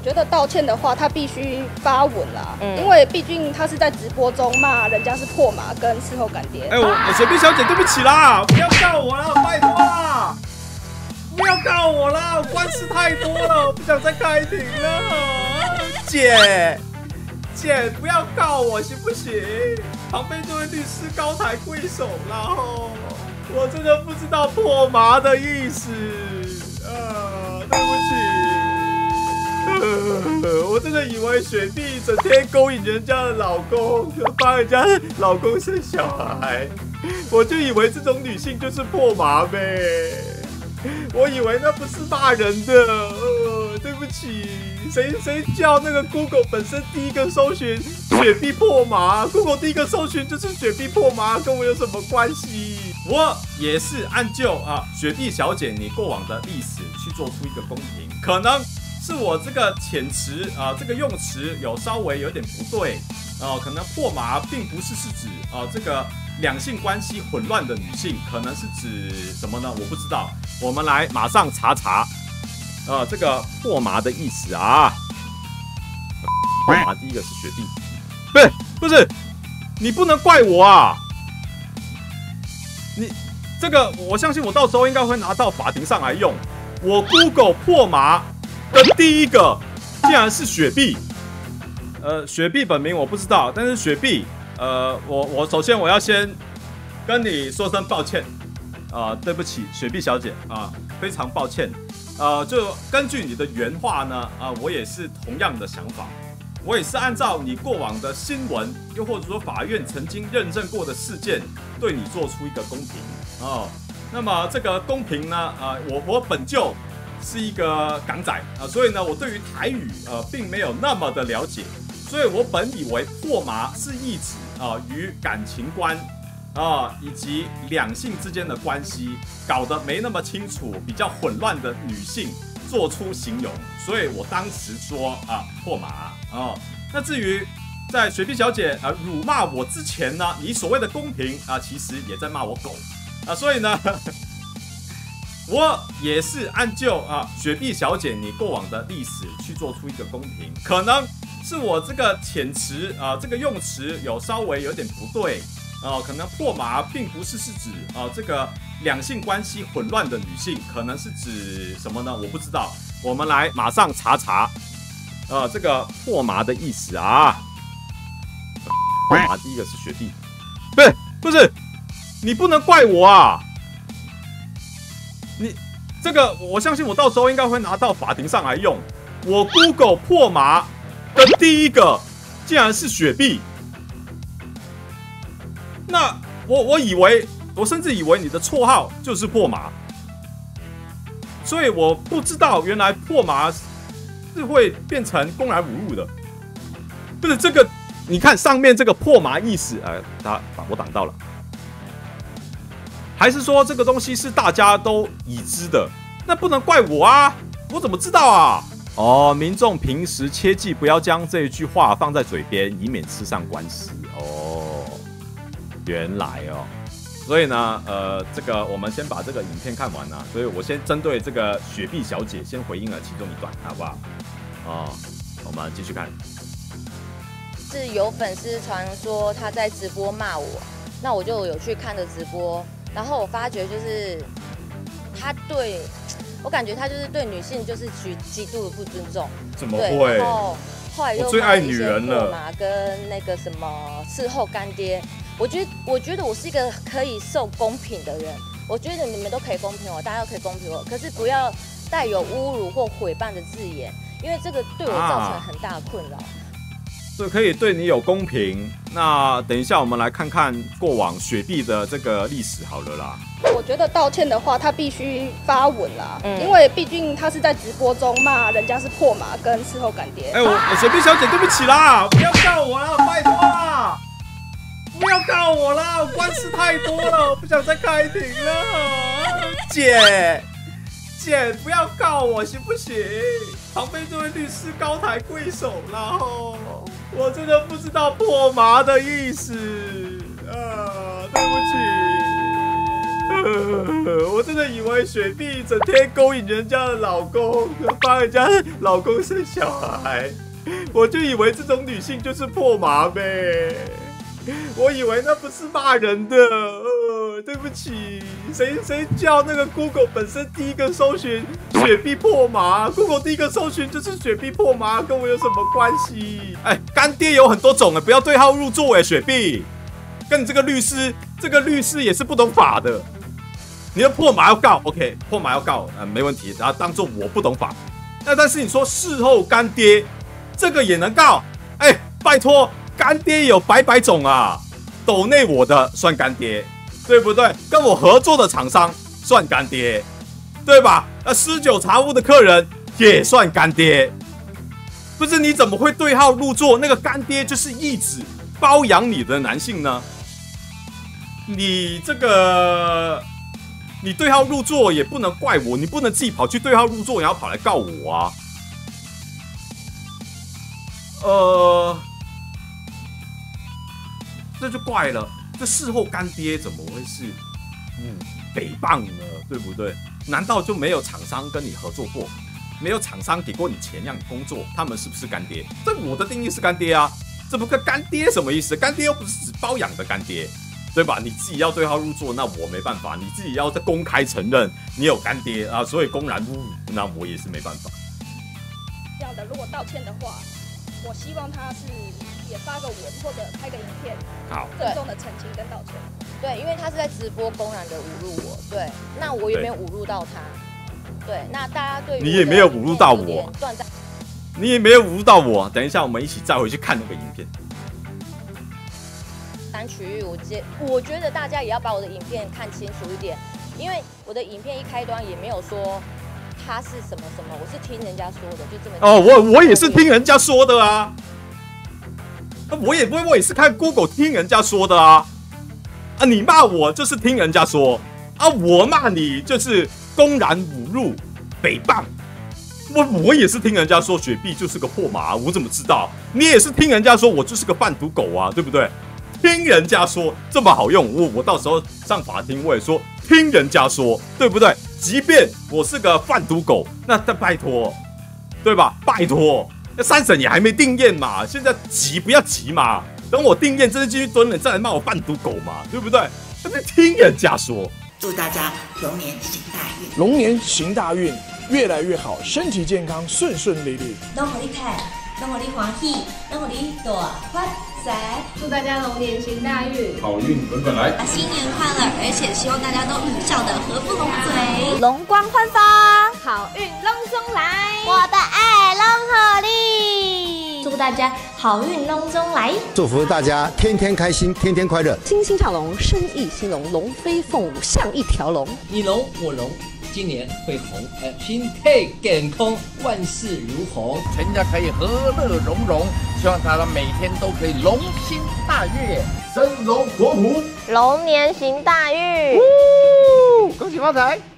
觉得道歉的话，他必须发文啦，因为毕竟他是在直播中骂人家是破马跟事后干爹。 我雪碧小姐，对不起啦，不要告我啦，拜托啦，不要告我啦，我官司太多了，我不想再开庭了。姐，不要告我行不行？旁边这位律师高抬贵手啦，我真的不知道破麻的意思，对不起，我真的以为雪碧整天勾引人家的老公，帮人家老公生小孩，我就以为这种女性就是破麻呗，我以为那不是骂人的，对不起，谁叫那个 Google 本身第一个搜寻雪碧破麻 ，Google 第一个搜寻就是雪碧破麻，跟我有什么关系？我也是按就雪碧小姐你过往的历史去做出一个公平，可能是我这个遣词这个用词有稍微有点不对可能破麻并不是指这个两性关系混乱的女性，可能是指什么呢？我不知道，我们来马上查这个破麻的意思啊。破麻第一个是雪碧，不是，你不能怪我啊！你这个，我相信我到时候应该会拿到法庭上来用。我 Google 破麻的第一个竟然是雪碧，雪碧本名我不知道，但是雪碧，我首先我要先跟你说声抱歉，对不起，雪碧小姐非常抱歉，就根据你的原话呢，我也是同样的想法。我也是按照你过往的新闻，又或者说法院曾经认证过的事件，对你做出一个公平那么这个公平呢，我本就是一个港仔所以呢，我对于台语并没有那么的了解，所以我本以为破麻是意指与感情观以及两性之间的关系搞得没那么清楚，比较混乱的女性做出形容，所以我当时说破麻那至于在雪碧小姐辱骂我之前呢，你所谓的公平其实也在骂我狗所以呢，我也是按就雪碧小姐你过往的历史去做出一个公平，可能是我这个遣词这个用词有稍微有点不对可能破麻并不是指这个两性关系混乱的女性，可能是指什么呢？我不知道，我们来马上查这个破麻的意思啊。破麻第一个是雪碧，不是，你不能怪我啊！你这个，我相信我到时候应该会拿到法庭上来用。我 Google 破麻的第一个竟然是雪碧，那我甚至以为你的绰号就是破麻，所以我不知道原来破麻是会变成公然侮辱的。不是这个，你看上面这个破麻意思，我挡到了，还是说这个东西是大家都已知的？那不能怪我啊，我怎么知道啊？民众平时切记不要将这一句话放在嘴边，以免吃上官司。原来所以呢，这个我们先把这个影片看完所以我先针对这个雪碧小姐先回应了其中一段，好不好？我们继续看。 是有粉丝传说他在直播骂我，那我就有去看的直播，然后我发觉就是我感觉他就是对女性就是极度的不尊重。 怎么会？ 然后后来又我最爱女人了嘛，跟那个什么事后干爹。我觉得我是一个可以受公平的人，我觉得你们都可以公平我，大家都可以公平我，可是不要带有侮辱或诽谤的字眼，因为这个对我造成很大的困扰。 这可以对你有公平。那等一下我们来看看过往雪碧的这个历史好了啦。 我觉得道歉的话，他必须发文啦，因为毕竟他是在直播中骂人家是破马跟事后干爹。 我雪碧小姐，对不起啦，不要告我啦，拜托啦，不要告我啦，我官司太多了，我不想再开庭了。姐，不要告我行不行？旁边这位律师高抬贵手啦，我真的不知道破麻的意思对不起。 我真的以为雪碧整天勾引人家的老公，帮人家老公生小孩，我就以为这种女性就是破麻呗。我以为那不是骂人的，对不起，谁叫那个 Google 本身第一个搜寻雪碧破麻 ，Google 第一个搜寻就是雪碧破麻，跟我有什么关系？哎，干爹有很多种不要对号入座雪碧，跟你这个律师也是不懂法的，你的破麻要告 ，OK， 破麻要告，没问题，然后当做我不懂法。那但是你说事后干爹，这个也能告？哎，拜托。干爹有百种啊，抖内我的算干爹，对不对？跟我合作的厂商算干爹，对吧？施酒茶屋的客人也算干爹，不是？你怎么会对号入座？那个干爹就是一直包养你的男性呢？你这个，你对号入座也不能怪我，你不能自己跑去对号入座，然后跑来告我啊。这就怪了，这事后干爹怎么会是诽谤呢？对不对？难道就没有厂商跟你合作过，没有厂商给过你钱让你工作，他们是不是干爹？这我的定义是干爹啊，这不跟干爹什么意思？干爹又不是指包养的干爹，对吧？你自己要对号入座，那我没办法；你自己要在公开承认你有干爹啊，所以公然侮辱，那我也是没办法。 这样的，如果道歉的话，我希望他是也发个文或者拍个影片， 好， 郑重的澄清跟道歉。 对，因为他是在直播公然的侮辱我，对，那我也没有侮辱到他，对，那大家对于你也没有侮辱到我，你也没有侮辱到我。等一下，我们一起再回去看那个影片。 单曲域，我觉得大家也要把我的影片看清楚一点，因为我的影片一开端也没有说他是什么什么，我是听人家说的，就这么。 哦，我也是听人家说的啊。我也是看 Google 听人家说的啊。啊，你骂我就是听人家说啊，我骂你就是公然侮辱、诽谤。我也是听人家说雪碧就是个破麻，我怎么知道？你也是听人家说我就是个贩毒狗啊，对不对？听人家说这么好用，我到时候上法庭我也说听人家说，对不对？即便我是个贩毒狗，那拜托，对吧？拜托，那3审也还没定验嘛，现在不要急嘛，等我定验真的继续蹲了，再来骂我贩毒狗嘛，对不对？那边听人家说。 祝大家龙年行大运， 龙年行大运，越来越好，身体健康，顺顺利利。 拢互你看，拢互你欢喜，拢互你大发财。 祝大家龙年行大运， 好运滚滚来， 新年快乐！而且希望大家都遇上的合不拢嘴， 容光焕发， 好运隆中来， 我的爱拢合力。祝大家好运隆中来， 祝福大家天天开心，天天快乐， 欣欣向荣，生意兴隆，龙飞凤舞像一条龙。 你龙我龙，今年会红，身体健康，万事如虹， 全家可以和乐融融。希望大家每天都可以龙心大悦， 生龙活虎， 龙年行大运， 恭喜发财。